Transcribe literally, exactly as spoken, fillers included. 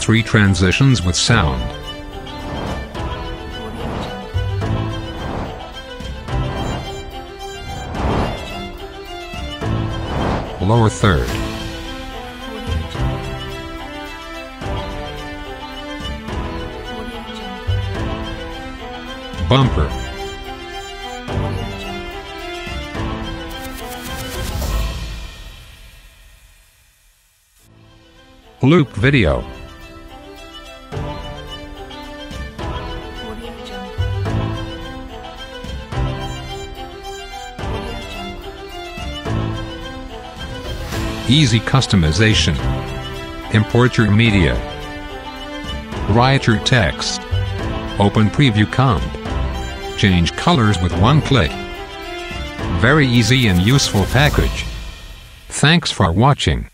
Three transitions with sound. Lower third. Bumper. Loop video. Easy customization. Import your media. Write your text. Open preview comp. Change colors with one click. Very easy and useful package. Thanks for watching.